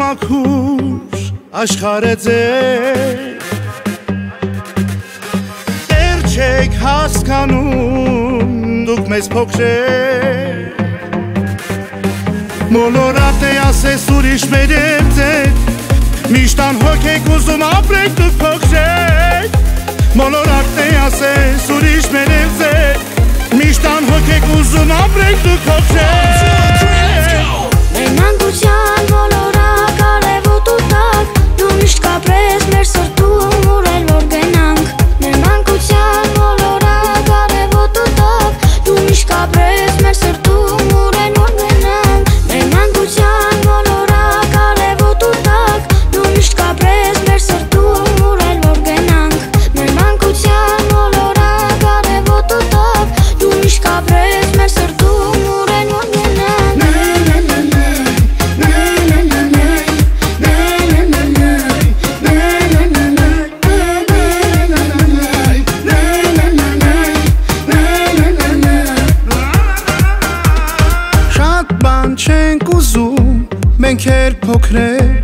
մաքուր աշխարհը ձեր դեռ չեք հասկանում դուք մեզ փոքրեր մոլորակն է ասես ուրիշ մեր ձեր միշտ անհոգ եք ուզում ապրեք դուք փոքրեր մոլորակն է ասես ուրիշ մեր ձեր միշտ անհոգ եք ուզում ապրեք դուք փոքրեր Մեր մանկության մոլորակ արևոտ ու տակ դու միշտ կապրես մեր սրտում ուրել որ գնանք Մեր մանկության մոլորակ արևոտ ու տակ դու միշտ կապրես մեր սրտում ուրել որ գնանք Մեր մանկության մոլորակ արևոտ ու տակ դու միշտ կապրես մեր սրտում ուրել որ գնանք Մեր մանկության մոլորակ արևոտ ու տակ դու միշտ կապրես մեր սրտում ուրել որ գնանք Չենք ուզում մենք էլ փոքրեր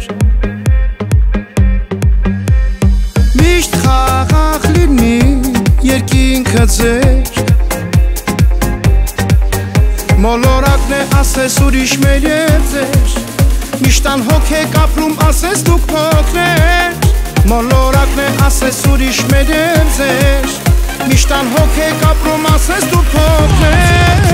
Միշտ խաղաղ լինի երկինքը ձեր Մոլորակն է ասես ուրիշ մեր ձեր Միշտ անհոգ եք ապրում ասես դուք փոքրեր Մոլորակն է ասես ուրիշ մեր ձեր Միշտ անհոգ եք ապրում ասես դուք փոքրեր